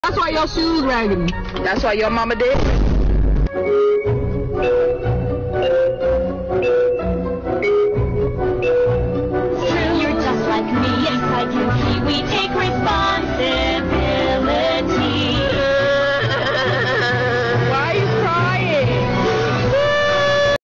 That's why your shoes raggedy. That's why your mama did. You're just like me, yes I can see we take responsibility.